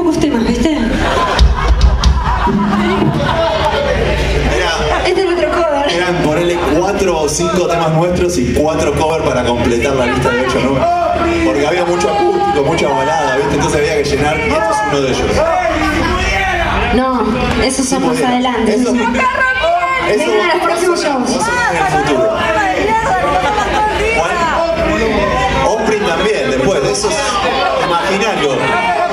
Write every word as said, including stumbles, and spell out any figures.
pocos temas, ¿viste? Este es nuestro cover. Eran ponerle cuatro o cinco temas nuestros y cuatro covers para completar la lista de ocho números. Porque había mucho acústico, mucha balada, ¿viste? Entonces había que llenar, y este es uno de ellos. No, eso somos Sí, adelante. Eso, eso vengan a los próximos shows. Va a sonar en el futuro. Bueno, Offspring también, después de esos imaginarios.